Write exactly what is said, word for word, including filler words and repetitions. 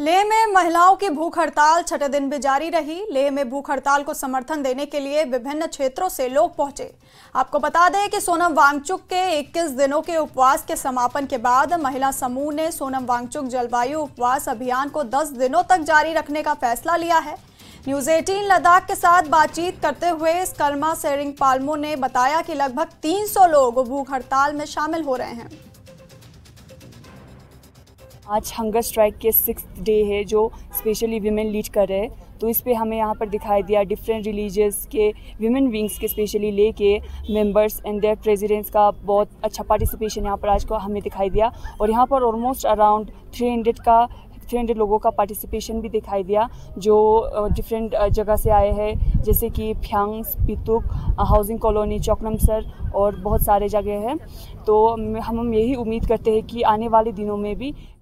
लेह में महिलाओं की भूख हड़ताल छठे दिन भी जारी रही। लेह में भूख हड़ताल को समर्थन देने के लिए विभिन्न क्षेत्रों से लोग पहुंचे। आपको बता दें कि सोनम वांगचुक के इक्कीस दिनों के उपवास के समापन के बाद महिला समूह ने सोनम वांगचुक जलवायु उपवास अभियान को दस दिनों तक जारी रखने का फैसला लिया है। न्यूज अठारह लद्दाख के साथ बातचीत करते हुए स्कर्मा सेरिंग पाल्मो ने बताया कि लगभग तीन सौ लोग भूख हड़ताल में शामिल हो रहे हैं। आज हंगर स्ट्राइक के सिक्स डे है जो स्पेशली वीमेन लीड कर रहे हैं, तो इस पे हमें यहाँ पर दिखाई दिया डिफरेंट रिलीजियस के वीमेन विंग्स के स्पेशली ले के मेंबर्स एंड देयर प्रेसिडेंट्स का बहुत अच्छा पार्टिसिपेशन यहाँ पर आज को हमें दिखाई दिया। और यहाँ पर ऑलमोस्ट अराउंड थ्री हंड्रेड का थ्री हंड्रेड लोगों का पार्टिसिपेशन भी दिखाई दिया जो डिफरेंट जगह से आए हैं, जैसे कि फ्यांग, पितुक, हाउसिंग कॉलोनी, चौकनमसर और बहुत सारे जगह हैं। तो हम हम यही उम्मीद करते हैं कि आने वाले दिनों में भी